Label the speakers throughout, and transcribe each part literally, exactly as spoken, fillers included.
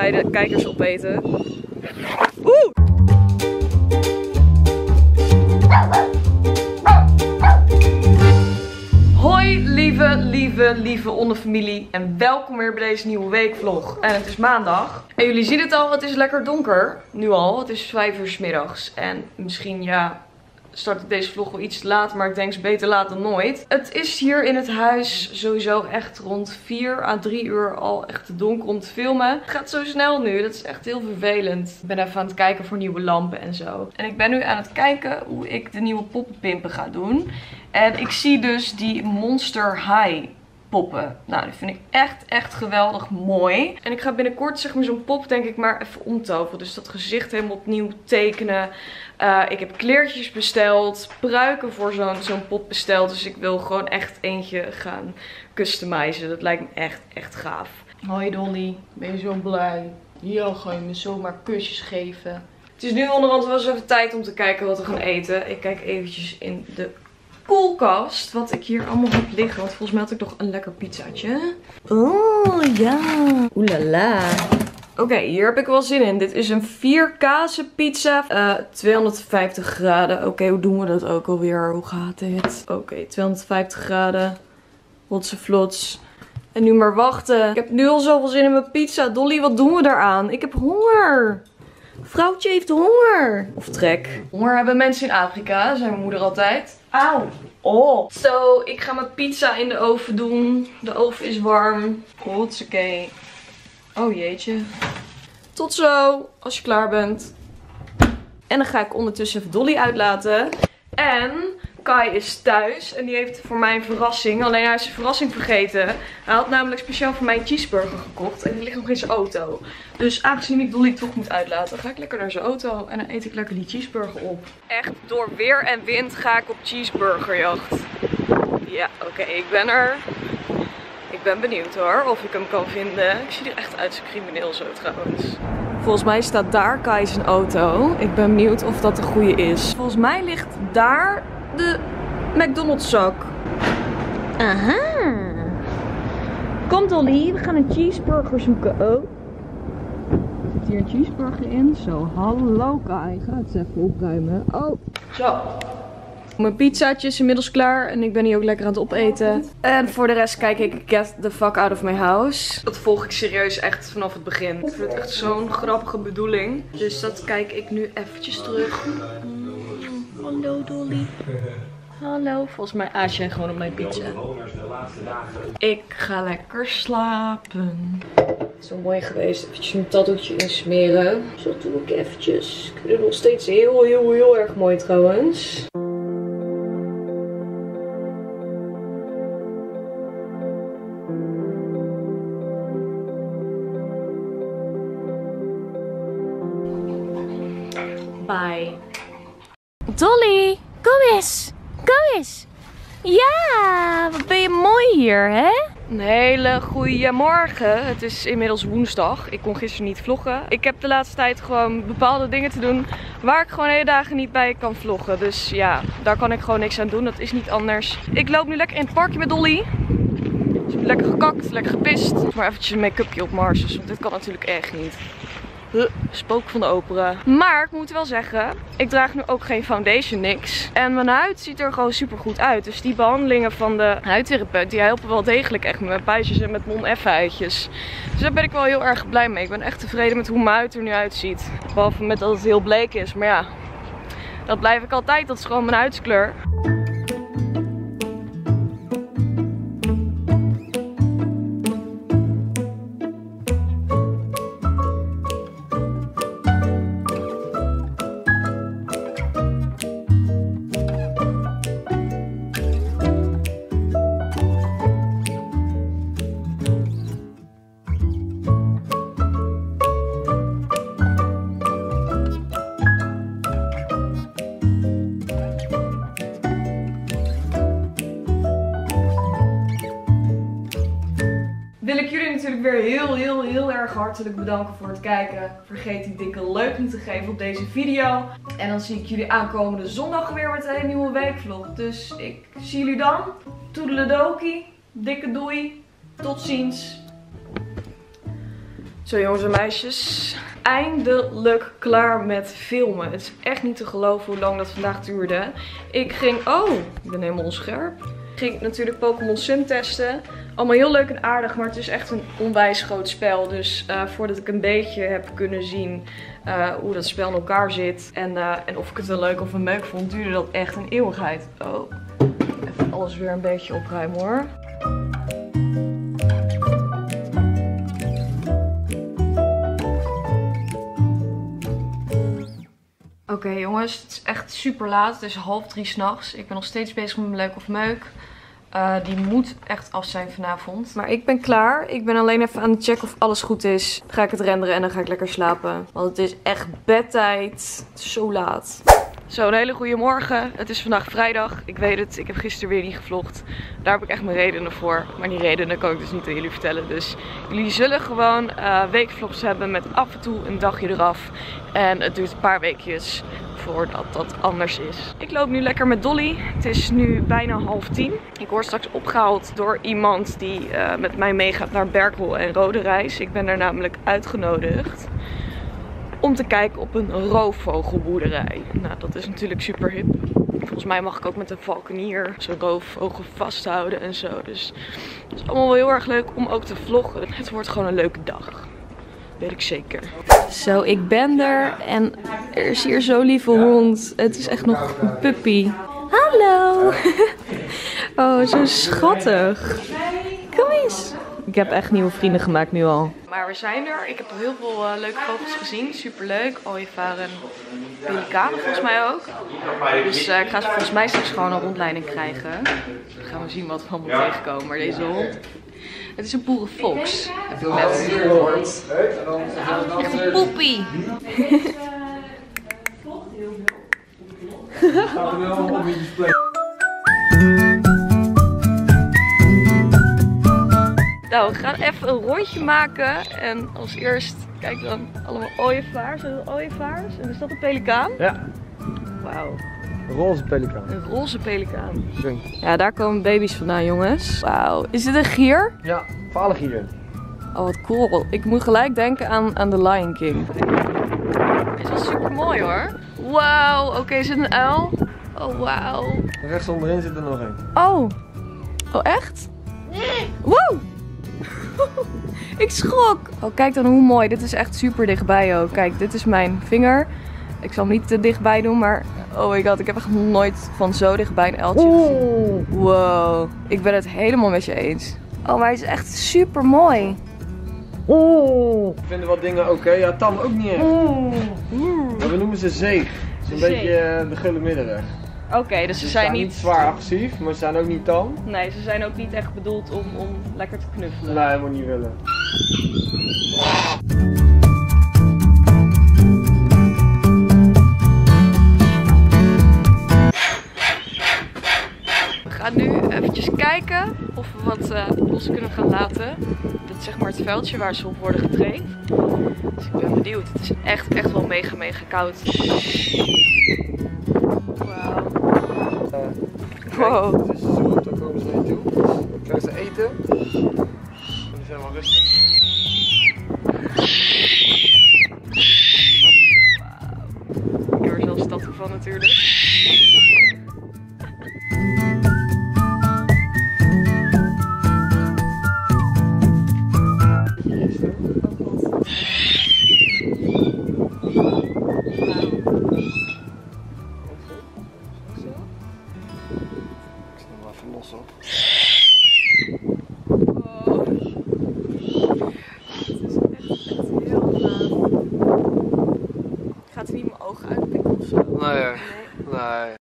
Speaker 1: ga je de kijkers opeten. Oeh! Hoi lieve, lieve, lieve onderfamilie en welkom weer bij deze nieuwe weekvlog. En het is maandag. En jullie zien het al, het is lekker donker. Nu al, het is vijf uur 's middags. En misschien ja, start ik deze vlog wel iets te laat, maar ik denk beter laat dan nooit. Het is hier in het huis sowieso echt rond vier à drie uur al echt te donker om te filmen. Het gaat zo snel nu, dat is echt heel vervelend. Ik ben even aan het kijken voor nieuwe lampen en zo. En ik ben nu aan het kijken hoe ik de nieuwe poppenpimpen ga doen. En ik zie dus die Monster High poppen. Nou, die vind ik echt, echt geweldig mooi. En ik ga binnenkort zeg maar zo'n pop denk ik maar even omtoveren. Dus dat gezicht helemaal opnieuw tekenen. Uh, ik heb kleertjes besteld. Pruiken voor zo'n zo'n pop besteld. Dus ik wil gewoon echt eentje gaan customizen. Dat lijkt me echt, echt gaaf. Hoi Dolly, ben je zo blij? Ja, ga je me zomaar kusjes geven. Het is nu onderhand wel eens even tijd om te kijken wat we gaan eten. Ik kijk eventjes in de koelkast wat ik hier allemaal heb liggen. Want volgens mij had ik nog een lekker pizzaatje. Oh ja. Oelala. Oké, okay, hier heb ik wel zin in. Dit is een vier kazen pizza. Uh, tweehonderdvijftig graden. Oké, okay, hoe doen we dat ook alweer? Hoe gaat dit? Oké, okay, tweehonderdvijftig graden. Hotse vlots. En nu maar wachten. Ik heb nu al zoveel zin in mijn pizza. Dolly, wat doen we daaraan? Ik heb honger. Vrouwtje heeft honger. Of trek. Honger hebben mensen in Afrika, zei mijn moeder altijd. Auw. Oh. Zo, so, ik ga mijn pizza in de oven doen. De oven is warm. Hotsakee. Oh jeetje. Tot zo, als je klaar bent. En dan ga ik ondertussen even Dolly uitlaten. En Kai is thuis en die heeft voor mij een verrassing. Alleen hij is zijn verrassing vergeten. Hij had namelijk speciaal voor mij een cheeseburger gekocht. En die ligt nog in zijn auto. Dus aangezien ik Dolly toch moet uitlaten, ga ik lekker naar zijn auto. En dan eet ik lekker die cheeseburger op. Echt door weer en wind ga ik op cheeseburgerjacht. Ja, oké, okay, ik ben er. Ik ben benieuwd hoor, of ik hem kan vinden. Ik zie er echt uit als een crimineel zo trouwens. Volgens mij staat daar Kai zijn auto. Ik ben benieuwd of dat de goede is. Volgens mij ligt daar de McDonald's zak. Aha. Kom Dolly, we gaan een cheeseburger zoeken. Oh. Zit hier een cheeseburger in? Zo, hallo Kai. Ga het eens even opruimen. Oh. Zo. Mijn pizzaatje is inmiddels klaar en ik ben hier ook lekker aan het opeten. En voor de rest kijk ik Get the Fuck Out of My House. Dat volg ik serieus echt vanaf het begin. Ik vind het echt zo'n grappige bedoeling. Dus dat kijk ik nu eventjes terug. Mm, hallo Dolly. Hallo. Volgens mij aas jij gewoon op mijn pizza. Ik ga lekker slapen. Het is wel mooi geweest. Eventjes een tattoetje insmeren. Zo doe ik eventjes. Ik vind het nog steeds heel, heel, heel erg mooi trouwens. Bye.
Speaker 2: Dolly, kom eens. Kom eens. Ja, wat ben je mooi hier, hè?
Speaker 1: Een hele goede morgen. Het is inmiddels woensdag. Ik kon gisteren niet vloggen. Ik heb de laatste tijd gewoon bepaalde dingen te doen waar ik gewoon hele dagen niet bij kan vloggen. Dus ja, daar kan ik gewoon niks aan doen. Dat is niet anders. Ik loop nu lekker in het parkje met Dolly. Dus ik heb lekker gekakt, lekker gepist. Maar eventjes een make-upje op Mars, want dit kan natuurlijk echt niet. Huh, spook van de opera. Maar ik moet wel zeggen, ik draag nu ook geen foundation, niks. En mijn huid ziet er gewoon super goed uit. Dus die behandelingen van de huidtherapeut, die helpen wel degelijk echt met mijn puistjes en met non-F-huidjes. Dus daar ben ik wel heel erg blij mee. Ik ben echt tevreden met hoe mijn huid er nu uitziet. Behalve met dat het heel bleek is. Maar ja, dat blijf ik altijd. Dat is gewoon mijn huidskleur. Wil ik jullie natuurlijk weer heel, heel, heel erg hartelijk bedanken voor het kijken. Vergeet die dikke like niet te geven op deze video. En dan zie ik jullie aankomende zondag weer met een nieuwe weekvlog. Dus ik zie jullie dan. Toedeledokie. Dikke doei. Tot ziens. Zo jongens en meisjes, eindelijk klaar met filmen. Het is echt niet te geloven hoe lang dat vandaag duurde. Ik ging, oh, ik ben helemaal onscherp. Ik ging natuurlijk Pokémon Sun testen. Allemaal heel leuk en aardig, maar het is echt een onwijs groot spel. Dus uh, voordat ik een beetje heb kunnen zien uh, hoe dat spel in elkaar zit en, uh, en of ik het een leuk of een meuk vond, duurde dat echt een eeuwigheid. Oh, even alles weer een beetje opruimen hoor. Oké okay, jongens, het is echt super laat. Het is half drie 's nachts. Ik ben nog steeds bezig met mijn leuk of meuk. Uh, die moet echt af zijn vanavond. Maar ik ben klaar. Ik ben alleen even aan het checken of alles goed is. Dan ga ik het renderen en dan ga ik lekker slapen. Want het is echt bedtijd. Het is zo laat. Zo, een hele goede morgen. Het is vandaag vrijdag. Ik weet het, ik heb gisteren weer niet gevlogd. Daar heb ik echt mijn redenen voor. Maar die redenen kan ik dus niet aan jullie vertellen. Dus jullie zullen gewoon uh, weekvlogs hebben met af en toe een dagje eraf. En het duurt een paar weekjes voordat dat anders is. Ik loop nu lekker met Dolly. Het is nu bijna half tien. Ik word straks opgehaald door iemand die uh, met mij meegaat naar Berkel en Roderijs. Ik ben daar namelijk uitgenodigd om te kijken op een roofvogelboerderij. Nou, dat is natuurlijk super hip. Volgens mij mag ik ook met een valkenier zo'n roofvogel vasthouden en zo. Dus het is allemaal wel heel erg leuk om ook te vloggen. Het wordt gewoon een leuke dag. Weet ik zeker. Zo, ik ben er en er is hier zo'n lieve hond. Het is echt nog een puppy. Hallo! Oh, zo schattig. Kom eens. Ik heb echt nieuwe vrienden gemaakt nu al. Maar we zijn er. Ik heb al heel veel uh, leuke vogels gezien. Super leuk. Ooievaren, pelikanen volgens mij ook. Dus uh, ik ga ze volgens mij straks gewoon een rondleiding krijgen. Dan gaan we zien wat we allemaal tegenkomen. Maar deze hond. Het is een boerenfox. Heb ik net gehoord. Echt een poepie. Nou, we gaan even een rondje maken. En als eerst, kijk dan, allemaal ooievaars. Zijn dat ooievaars? En is dat een pelikaan?
Speaker 3: Ja.
Speaker 1: Wauw.
Speaker 3: Een roze pelikaan.
Speaker 1: Een roze pelikaan.
Speaker 3: Drink.
Speaker 1: Ja, daar komen baby's vandaan, jongens. Wauw. Is dit een gier?
Speaker 3: Ja, valengier.
Speaker 1: Oh, wat cool. Ik moet gelijk denken aan, aan The Lion King. Dit is wel super mooi hoor. Wauw. Oké, okay, is het een uil? Oh, wauw.
Speaker 3: Rechts onderin zit er nog één.
Speaker 1: Oh. Oh, echt? Wow. Ik schrok. Oh, kijk dan hoe mooi. Dit is echt super dichtbij ook. Kijk, dit is mijn vinger. Ik zal hem niet te dichtbij doen, maar oh my god, ik heb echt nog nooit van zo dichtbij een uiltje gezien. Wow. Ik ben het helemaal met je eens. Oh, maar hij is echt super mooi.
Speaker 3: Oh. Ik vind wat dingen oké. Okay. Ja, tam ook niet echt. Oh. Maar we noemen ze zeeg. Het is een zeeg. Beetje uh, de gulle middenweg.
Speaker 1: Oké, okay, dus ze,
Speaker 3: ze
Speaker 1: zijn,
Speaker 3: zijn
Speaker 1: niet...
Speaker 3: niet zwaar agressief, maar ze zijn ook niet tam.
Speaker 1: Nee, ze zijn ook niet echt bedoeld om, om lekker te knuffelen.
Speaker 3: Nee, moet niet willen.
Speaker 1: We gaan nu eventjes kijken of we wat uh, los kunnen gaan laten. Dit is zeg maar het veldje waar ze op worden getraind. Dus ik ben benieuwd. Het is echt, echt wel mega, mega koud. Wauw.
Speaker 3: Wow. Het is zo goed, dan komen ze naar je toe. Dan krijgen ze eten. En die zijn wel rustig.
Speaker 1: Wauw. Ik heb er zelfs tattoo van natuurlijk.
Speaker 3: Los op.
Speaker 1: Oh. Het is echt, echt heel gaaf. Gaat er niet mijn ogen uitpikken of zo?
Speaker 3: Nee. Nee. Nee.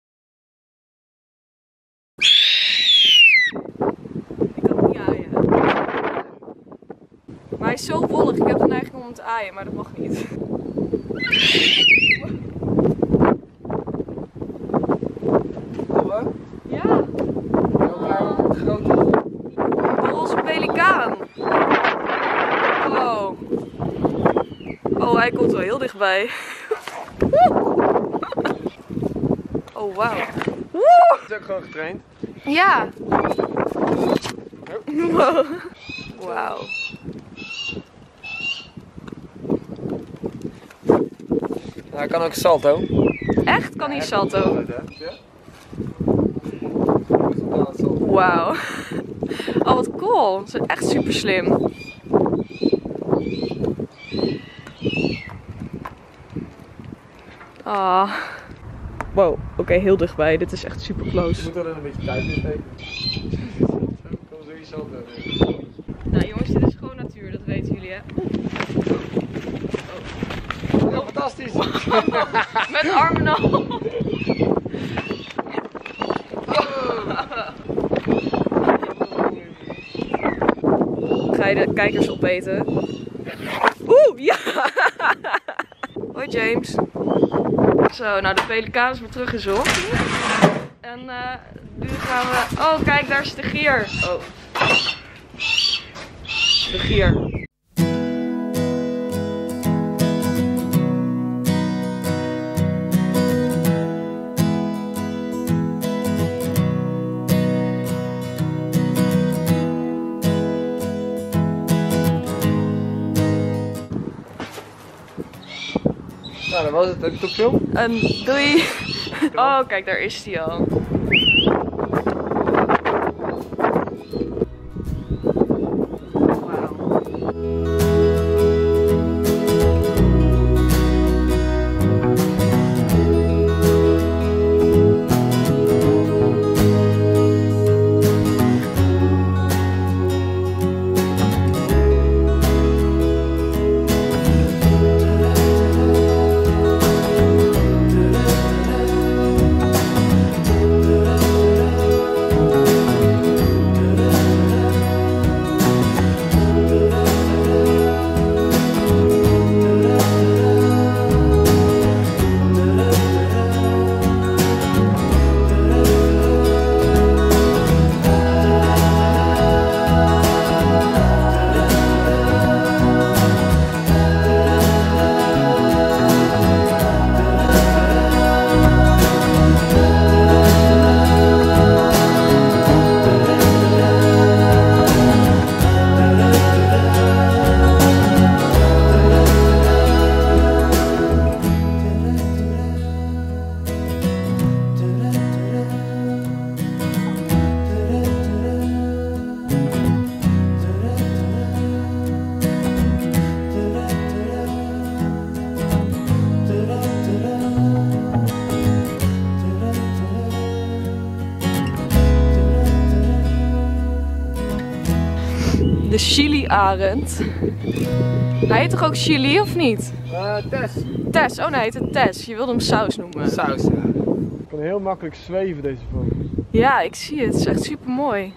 Speaker 1: Ik kan het niet aaien. Maar hij is zo wollig. Ik heb de neiging om hem te aaien, maar dat mag niet. Ja.
Speaker 3: Grote.
Speaker 1: De roze pelikaan. Oh. Oh, hij komt wel heel dichtbij. Oh, wauw.
Speaker 3: Het is ook gewoon getraind.
Speaker 1: Ja. Wow. Wauw.
Speaker 3: Hij kan ook salto.
Speaker 1: Echt? Kan hij salto? Wauw. Oh, wat cool. Ze is echt super slim. Ah. Wow, oké, okay, heel dichtbij. Dit is echt super close.
Speaker 3: Je moet er een beetje tijd in steken. Kom sowieso salto.
Speaker 1: Nou jongens, dit is gewoon natuur, dat weten jullie hè.
Speaker 3: Oh. Oh, fantastisch!
Speaker 1: Met armen al. Ga je de kijkers opeten? Oeh, ja! Hoi James. Zo, nou de pelikaan is weer teruggezocht. En uh, nu gaan we... Oh, kijk, daar is de gier. Oh. De gier.
Speaker 3: Nou, dat was het. Heb je toch film?
Speaker 1: Um, doei. Oh, kijk, daar is hij al. De Chili-arend. Hij heet toch ook Chili of niet?
Speaker 3: Uh, Tess.
Speaker 1: Tess, oh nee, hij heet het Tess. Je wilde hem Saus noemen.
Speaker 3: Saus, ja. Je kan heel makkelijk zweven deze vogel.
Speaker 1: Ja, ik zie het. Het is echt super mooi.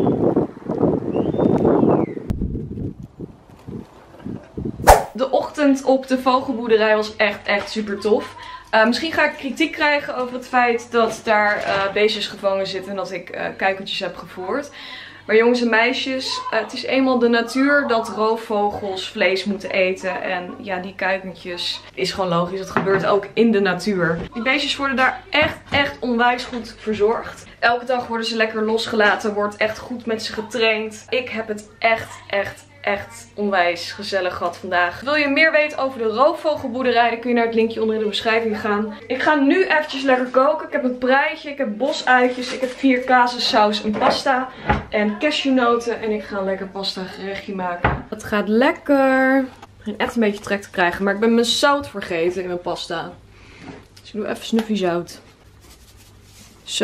Speaker 1: De ochtend op de vogelboerderij was echt, echt super tof. Uh, misschien ga ik kritiek krijgen over het feit dat daar uh, beestjes gevangen zitten en dat ik uh, kuikentjes heb gevoerd. Maar jongens en meisjes, uh, het is eenmaal de natuur dat roofvogels vlees moeten eten. En ja, die kuikentjes is gewoon logisch. Dat gebeurt ook in de natuur. Die beestjes worden daar echt, echt onwijs goed verzorgd. Elke dag worden ze lekker losgelaten. Wordt echt goed met ze getraind. Ik heb het echt, echt, echt onwijs gezellig gehad vandaag. Wil je meer weten over de roofvogelboerderij, dan kun je naar het linkje onder in de beschrijving gaan. Ik ga nu eventjes lekker koken. Ik heb een preitje, ik heb bosuitjes, ik heb vier kazen, saus en pasta. En cashewnoten. En ik ga een lekker pasta gerechtje maken. Het gaat lekker. Ik begin echt een beetje trek te krijgen. Maar ik ben mijn zout vergeten in mijn pasta. Dus ik doe even snuffie zout. Zo.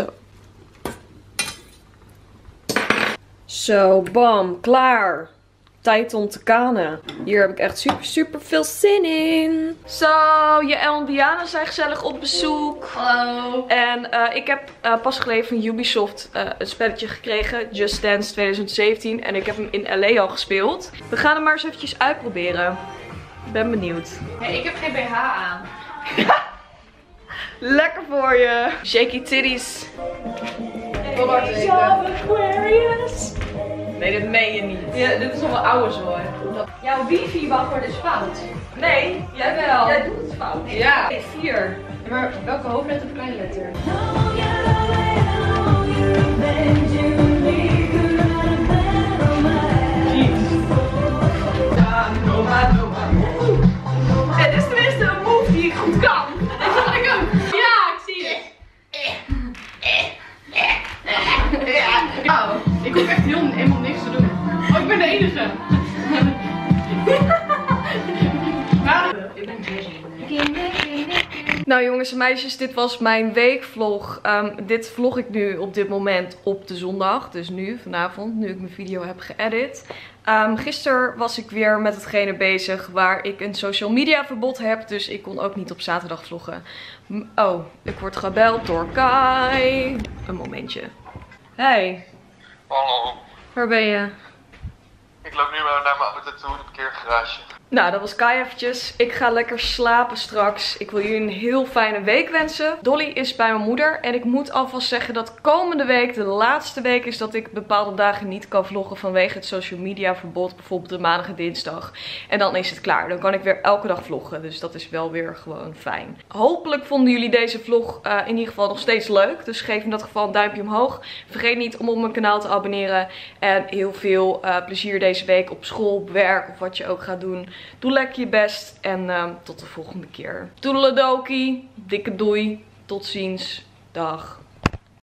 Speaker 1: Zo, bam. Klaar. Tijd om te kanen. Hier heb ik echt super, super veel zin in. Zo, Jaël en Diana zijn gezellig op bezoek.
Speaker 2: Hallo.
Speaker 1: En uh, ik heb uh, pas geleden van Ubisoft uh, een spelletje gekregen. Just Dance twintig zeventien. En ik heb hem in L A al gespeeld. We gaan hem maar eens eventjes uitproberen. Ik ben benieuwd.
Speaker 2: Ja, ik heb geen B H aan.
Speaker 1: Lekker voor je. Shaky titties.
Speaker 2: Hey, Aquarius.
Speaker 1: Nee, dat meen je niet.
Speaker 2: Ja, dit is nog een oude zooi. Jouw wifi-wachtwoord is fout.
Speaker 1: Nee, jij wel.
Speaker 2: Jij doet het fout.
Speaker 1: Ja. Vier.
Speaker 2: Ja, maar welke hoofdletter of kleine letter?
Speaker 1: Het is tenminste een move die ik goed kan. Nou jongens en meisjes, dit was mijn weekvlog. Um, dit vlog ik nu op dit moment op de zondag. Dus nu, vanavond, nu ik mijn video heb geëdit. Um, gisteren was ik weer met hetgene bezig waar ik een social media verbod heb. Dus ik kon ook niet op zaterdag vloggen. Oh, ik word gebeld door Kai. Een momentje. Hey.
Speaker 4: Hallo.
Speaker 1: Waar ben je?
Speaker 4: Ik loop nu maar naar mijn auto toe in de parkeergarage.
Speaker 1: Nou, dat was Kai eventjes. Ik ga lekker slapen straks. Ik wil jullie een heel fijne week wensen. Dolly is bij mijn moeder. En ik moet alvast zeggen dat komende week de laatste week is dat ik bepaalde dagen niet kan vloggen vanwege het social media verbod. Bijvoorbeeld de maandag en dinsdag. En dan is het klaar. Dan kan ik weer elke dag vloggen. Dus dat is wel weer gewoon fijn. Hopelijk vonden jullie deze vlog uh, in ieder geval nog steeds leuk. Dus geef in dat geval een duimpje omhoog. Vergeet niet om op mijn kanaal te abonneren. En heel veel uh, plezier deze week op school, op werk of wat je ook gaat doen. Doe lekker je best en uh, tot de volgende keer. Toedeledokie, dikke doei, tot ziens, dag.